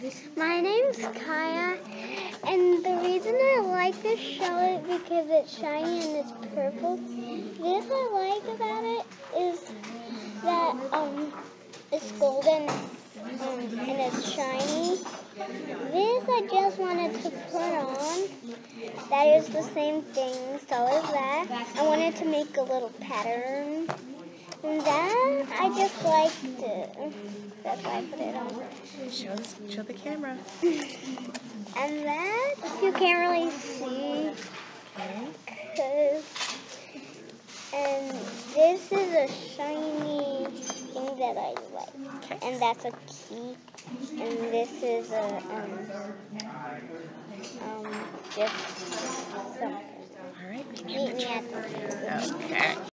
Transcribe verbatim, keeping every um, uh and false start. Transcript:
My name's Kaya, and the reason I like this show is because it's shiny and it's purple. This I like about it is that um it's golden um, and it's shiny. This I just wanted to put on. That is the same thing, so is that. I wanted to make a little pattern. And that I just liked it. That's why I put it on. Show, show the camera. And that you can't really see. Cause, and this is a shiny thing that I like. Okay. And that's a key. And this is a um um just something. All right. Meet me at the Okay.